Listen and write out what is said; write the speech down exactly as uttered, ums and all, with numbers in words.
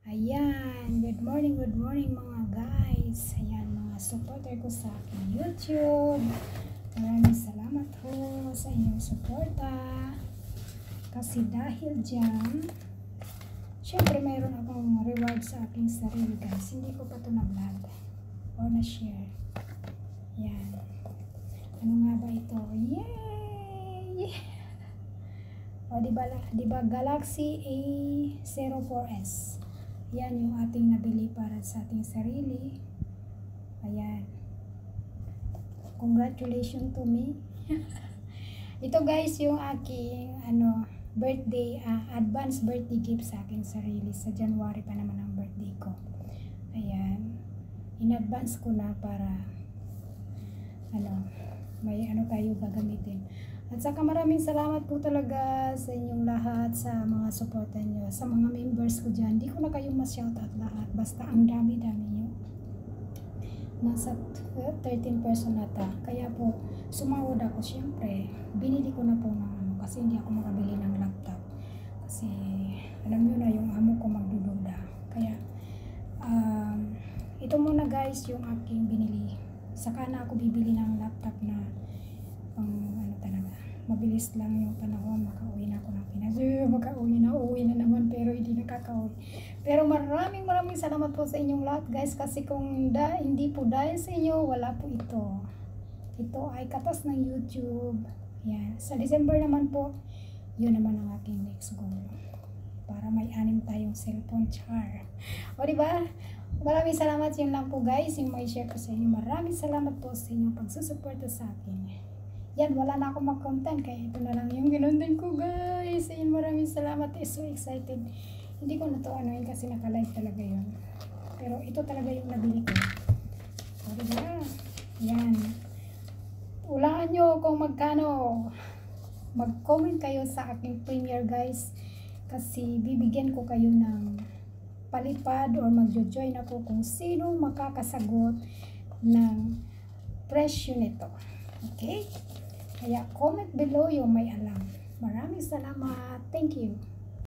Ayan, good morning, good morning mga guys. Ayan, mga supporter ko sa aking YouTube. Maraming salamat ho sa inyong suporta. Kasi dahil dyan, syempre mayroon akong reward sa aking sarili guys. Hindi ko pa ito na-vlog or na-share. Ayan. Ano nga ba ito? Yay! O, diba, diba Galaxy A zero four S. Yan yung ating nabili para sa ating sarili. Ayan. Congratulations to me. Ito guys yung aking ano, birthday, uh, advance birthday gift sa aking sarili. Sa January pa naman ang birthday ko. Ayan. In advance ko na para ano, may ano tayo gagamitin. At saka maraming salamat po talaga sa inyong lahat, sa mga supporter nyo, sa mga members ko dyan. Hindi ko na kayo ma-shoutout lahat, basta ang dami-dami nyo. Nasa thirteen person nata. Kaya po, sumawad ako. Siyempre, binili ko na po ng ano, kasi hindi ako makabili ng laptop. Kasi, alam nyo na yung amo ko magdududa. Kaya, um, ito muna guys yung aking binili. Saka na ako bibili ng laptop na pang ano talaga, mabilis lang yung panahon, makauwi na ako ng Pinas. Makauwi na, uwi na naman pero hindi nakakauwi. Pero maraming maraming salamat po sa inyong lahat guys, kasi kung da, hindi po dahil sa inyo, wala po ito. Ito ay katas ng YouTube. Yan. Sa December naman po, yun naman ang aking next goal. Para may anim tayong cellphone char. O diba? Maraming salamat, yun lang po guys, yung may share ko sa inyo. Maraming salamat po sa inyong pagsusuporta sa akin. Yan, wala na akong mag-content, kaya ito na lang yung ginundan ko guys. Ayun, maraming salamat. I'm so excited. Hindi ko na to ano yun kasi naka-live talaga yun. Pero ito talaga yung nabili ko. O diba? Yan. Ulaan nyo kung magkano. Mag-comment kayo sa aking premiere guys. Kasi bibigyan ko kayo ng palipad or magjo-join ako kung sino makakasagot ng presyo nito. Okay? Kaya comment below yung may alam. Maraming salamat. Thank you.